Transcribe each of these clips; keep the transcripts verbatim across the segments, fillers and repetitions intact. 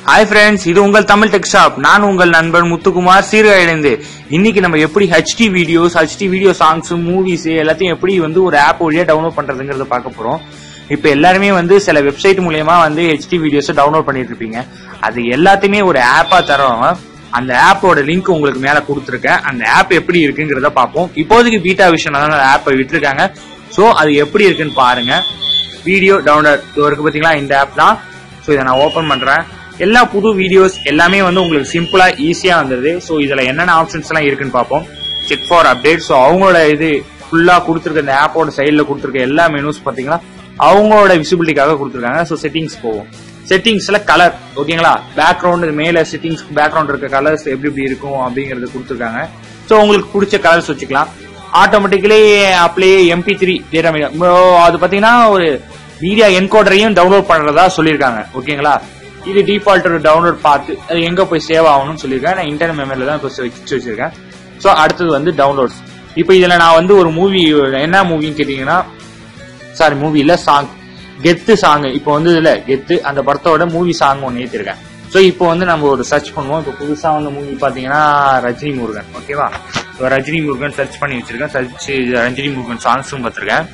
Hi friends, இது உங்கள் Tamil tech shop. நான் உங்கள் நண்பன் முத்துக்குமார் சீர்காழியிலிருந்து. இன்னைக்கு நம்ம எப்படி H D videos, H D video songs, movies எல்லாத்தையும் எப்படி வந்து ஒரு ஆப் வழியா டவுன்லோட் பண்றதுங்கறத பார்க்க போறோம். இப்போ எல்லாரும் வந்து சில வெப்சைட் மூலமா வந்து H D வீடியோஸ் டவுன்லோட் பண்ணிட்டு இருப்பீங்க. அது எல்லாத்தையுமே ஒரு ஆப்பா தரோம். அந்த ஆப்போட லிங்க் உங்களுக்கு மேல கொடுத்துருக்கேன். அந்த ஆப் எப்படி இருக்குங்கிறத பார்ப்போம். இப்போதைக்கு பீட்டா வெர்ஷன் தான் அந்த ஆப்பை விட்டுருக்காங்க. சோ அது எப்படி இருக்குன்னு பாருங்க. வீடியோ டவுன்லோட் இருக்கு பாத்தீங்களா, இந்த ஆப் தான். சோ இதை நான் ஓபன் பண்றேன். எல்லா புது வீடியோஸ் எல்லாமே வந்து உங்களுக்கு சிம்பிளா ஈஸியா வந்துருது. ஸோ இதுல என்னென்ன ஆப்ஷன்ஸ் எல்லாம் இருக்குன்னு பார்ப்போம். Check for update. ஸோ அவங்களோட இது ஃபுல்லா கொடுத்துருக்க இந்த ஆப்போட சைட்ல கொடுத்துருக்க எல்லா மெனூஸ் பாத்தீங்களா அவங்களோட விசிபிலிட்டிக்காக கொடுத்துருக்காங்க. ஸோ செட்டிங்ஸ் போவோம். செட்டிங்ஸ்ல கலர் ஓகேங்களா, பேக்ரவுண்ட் மேல செட்டிங்ஸ் பேக்ரவுண்ட் இருக்க கலர்ஸ் எப்படி எப்படி இருக்கும் அப்படிங்கறது கொடுத்துருக்காங்க. ஸோ உங்களுக்கு பிடிச்ச கலர்ஸ் வச்சுக்கலாம். ஆட்டோமேட்டிக்கலி அப்படியே எம்பி த்ரீ டேட்டா மீடியா அது பாத்தீங்கன்னா ஒரு மீடியா என்கோடரையும் டவுன்லோட் பண்றதா சொல்லியிருக்காங்க. ஓகேங்களா, இது டிஃபால்ட் டவுன்லோட் பார்த்து அது எங்க போய் சேவ் ஆகணும்னு சொல்லியிருக்கேன். நான் இன்டர்னல் மெமரியில தான் வச்சு வச்சிருக்கேன். ஸோ அடுத்தது வந்து டவுன்லோட்ஸ். இப்போ இதுல நான் வந்து ஒரு மூவி, என்ன மூவின்னு கேட்டீங்கன்னா, சாரி மூவி இல்ல சாங், கெத்து சாங். இப்போ வந்து இதுல கெத்து அந்த படத்தோட மூவி சாங் ஒன்று ஏற்றிருக்கேன். ஸோ இப்போ வந்து நம்ம ஒரு சர்ச் பண்ணுவோம். இப்போ புதுசா வந்து மூவி பாத்தீங்கன்னா ரஜினி முருகன். ஓகேவா, ரஜினி முருகன் சர்ச் பண்ணி வச்சிருக்கேன். சர்ச் ரஜினி முருகன் சாங்ஸும் பார்த்திருக்கேன்.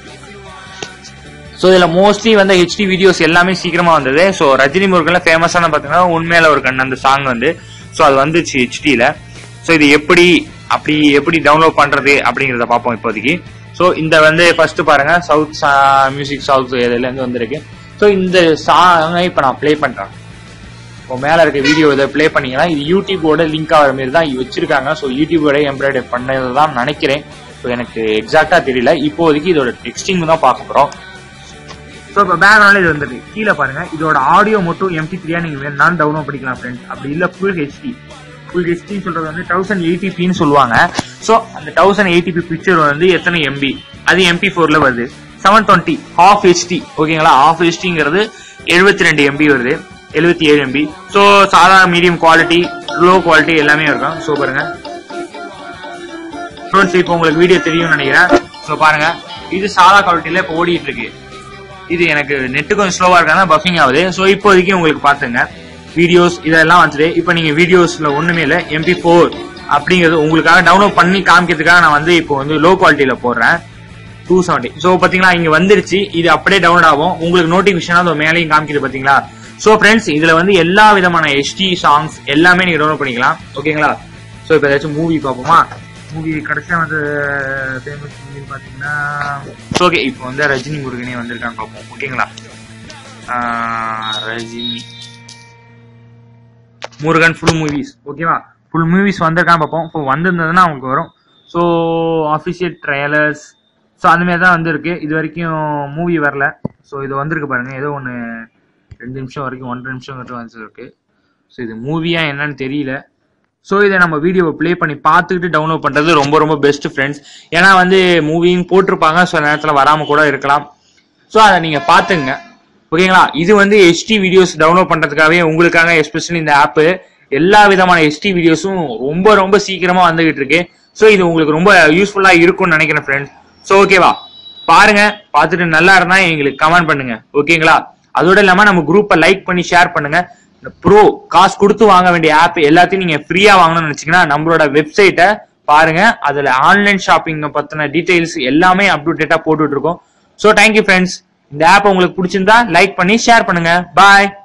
சோ இதுல மோஸ்ட்லி வந்து H D வீடியோஸ் எல்லாமே சீக்கிரமா வந்தது. சோ ரஜினி முருகன்ல ஃபேமஸான பாத்தீங்கன்னா உண்மையில ஒரு கண் அந்த சாங் வந்து சோ அது வந்துச்சு H D ல. சோ இது எப்படி அப்படி எப்படி டவுன்லோட் பண்றது அப்படிங்கறத பார்ப்போம் இப்போதைக்கு. சோ இந்த வந்து ஃபர்ஸ்ட் பாருங்க, சவுத் மியூசிக் சவுத் இதுல இருந்து வந்திருக்கு. சோ இந்த சாங்கை இப்ப நான் பிளே பண்றேன். இப்போ மேல இருக்க வீடியோ இதை பிளே பண்ணீங்கன்னா இது யூடியூபோட லிங்க் ஆகிற மாதிரி தான் வச்சிருக்காங்க. ஸோ யூடியூபோட எம்ப்ராய்டரி பண்ணதான் நினைக்கிறேன். ஸோ எனக்கு எக்ஸாக்டா தெரியல. இப்போதைக்கு இதோட டெக்ஸ்டிங் தான் பார்க்க போறோம். ஸோ இப்போ பேக்ரவுண்ட்ல இது வந்துருக்கு. கீழே பாருங்க, இதோட ஆடியோ மட்டும் எம்பி த்ரீயா நீங்க வேணாலும் டவுன்லோட் பண்ணிக்கலாம் ஃப்ரெண்ட்ஸ். அப்படி இல்ல ஃபுல் ஹெச்டி. ஃபுல் ஹெச்டி சொல்றது வந்து தௌசண்ட் எயிட்டி பின்னு சொல்லுவாங்க. ஸோ அந்த தௌசண்ட் எயிட்டி பி பிக்சர் வந்து எத்தனை எம்பி, அது எம்பி ஃபோர்ல வருது. செவன் டுவெண்ட்டி ஹாஃப் ஹெச்டி ஓகேங்களா. ஹாஃப் ஹெச்டிங்கிறது எழுபத்தி ரெண்டு எம்பி வருது, எழுபத்தி ஏழு எம்பி. ஸோ சாதாரண மீடியம் குவாலிட்டி, லோ குவாலிட்டி எல்லாமே இருக்கும். ஸோ பாருங்க ஃப்ரெண்ட்ஸ், இப்போ உங்களுக்கு வீடியோ தெரியும்னு நினைக்கிறேன். ஸோ பாருங்க, இது சாதா குவாலிட்டியில இப்போ ஓடிட்டு இருக்கு. இது எனக்கு நெட்டு கொஞ்சம் ஸ்லோவா இருக்கா பஃபிங் ஆகுது. ஸோ இப்போதைக்கு உங்களுக்கு பாத்துங்க வீடியோஸ் இதெல்லாம் வந்துட்டு. இப்போ நீங்க வீடியோஸ்ல ஒண்ணுமே இல்லை, எம்பி ஃபோர் அப்படிங்கிறது உங்களுக்காக டவுன்லோட் பண்ணி காமிக்கிறதுக்காக நான் வந்து இப்போ வந்து லோ குவாலிட்டியில போடுறேன் டூ செவன்டி. ஸோ பாத்தீங்களா இங்க வந்துருச்சு. இது அப்படியே டவுன்லோட் ஆகும். உங்களுக்கு நோட்டிபிகேஷன் அது மேலேயும் காமிக்குது பாத்தீங்களா. ஸோ ஃப்ரெண்ட்ஸ், இதுல வந்து எல்லா விதமான H D சாங்ஸ் எல்லாமே நீங்க டவுன்லோட் பண்ணிக்கலாம். ஓகேங்களா. ஸோ இப்போ ஏதாச்சும் மூவி பார்ப்போமா. மூவி கடைசியா வந்து ஃபேமஸ் மூவி பாத்தீங்கன்னா ஓகே, இப்போ வந்து ரஜினி முருகனே வந்திருக்கான்னு பார்ப்போம். ஓகேங்களா, ரஜினி முருகன் ஃபுல் மூவிஸ். ஓகேவா, ஃபுல் மூவிஸ் வந்திருக்கான்னு பார்ப்போம். இப்போ வந்திருந்ததுன்னா அவங்களுக்கு வரும். ஸோ அஃபிஷியல் ட்ரைலர்ஸ் ஸோ அந்த மாதிரி தான் வந்திருக்கு. இது வரைக்கும் மூவி வரல. ஸோ இது வந்திருக்கு பாருங்க, ஏதோ ஒன்று ரெண்டு நிமிஷம் வரைக்கும் ஒன்றரை நிமிஷம் வரைக்கும் வந்துருக்கு. ஸோ இது மூவியா என்னன்னு தெரியல. ஸோ இதை நம்ம வீடியோவை பிளே பண்ணி பார்த்துக்கிட்டு டவுன்லோட் பண்றது ரொம்ப ரொம்ப பெஸ்ட் ஃப்ரெண்ட்ஸ். ஏன்னா வந்து மூவியும் போட்டிருப்பாங்க, ஸோ நேரத்தில் வராம கூட இருக்கலாம். ஸோ அதை நீங்க பாத்துங்க. ஓகேங்களா, இது வந்து H D வீடியோஸ் டவுன்லோட் பண்றதுக்காகவே உங்களுக்காக எஸ்பெஷலி இந்த ஆப் எல்லா விதமான H D வீடியோஸும் ரொம்ப ரொம்ப சீக்கிரமா வந்துகிட்டு இருக்கு. ஸோ இது உங்களுக்கு ரொம்ப யூஸ்ஃபுல்லா இருக்கும்னு நினைக்கிறேன் ஃப்ரெண்ட்ஸ். ஸோ ஓகேவா, பாருங்க, பார்த்துட்டு நல்லா இருந்தா எங்களுக்கு கமெண்ட் பண்ணுங்க. ஓகேங்களா, அதோட இல்லாம நம்ம குரூப்பை லைக் பண்ணி ஷேர் பண்ணுங்க. ப்ரோ காசு கொடுத்து வாங்க வேண்டிய ஆப் எல்லாத்தையும் நீங்க ஃப்ரீயா வாங்கணும்னு நினைச்சீங்கன்னா நம்மளோட வெப்சைட்டை பாருங்க. அதுல ஆன்லைன் ஷாப்பிங் பத்தின டீடைல்ஸ் எல்லாமே அப்டேட்டா போட்டுட்டு இருக்கோம். So thank you friends. இந்த ஆப் உங்களுக்கு பிடிச்சிருந்தா லைக் பண்ணி ஷேர் பண்ணுங்க. பாய்.